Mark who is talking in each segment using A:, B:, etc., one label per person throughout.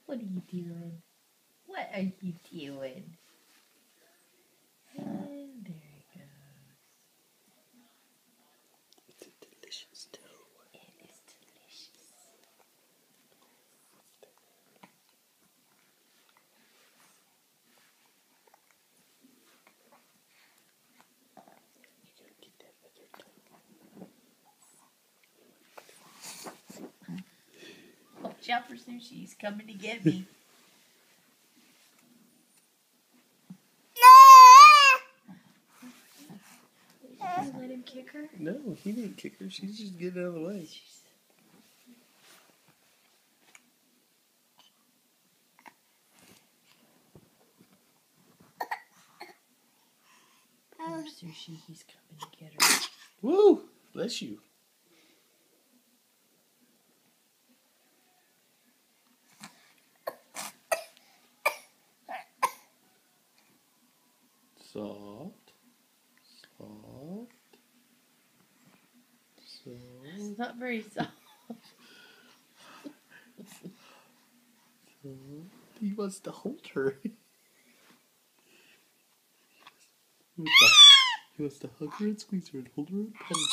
A: What are you doing? What are you doing? And there it goes.
B: It's a delicious dough.
A: It is delicious.
B: You gotta get that other dough.
A: Watch out for Sushi. He's coming to get me. Did you let him kick her?
B: No, he didn't kick her. She's just getting out of the way.
A: Poor Sushi. He's coming to get her.
B: Woo! Bless you. Soft. Soft. Soft.
A: It's not very soft.
B: He wants to hold her. He wants to hug her and squeeze her and hold her and pet her.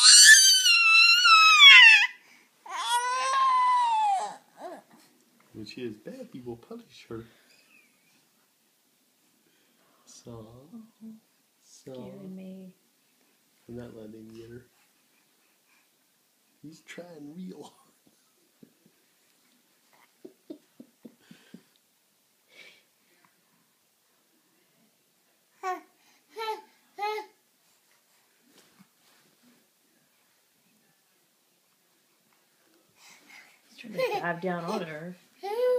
B: When she is bad, he will punish her. Soft.
A: Scaring me.
B: I'm not letting him get her. He's trying real hard.
A: He's trying to dive down on her.